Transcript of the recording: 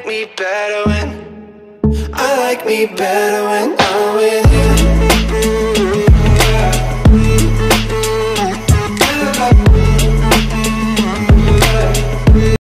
me better when I like me better when I'm with you.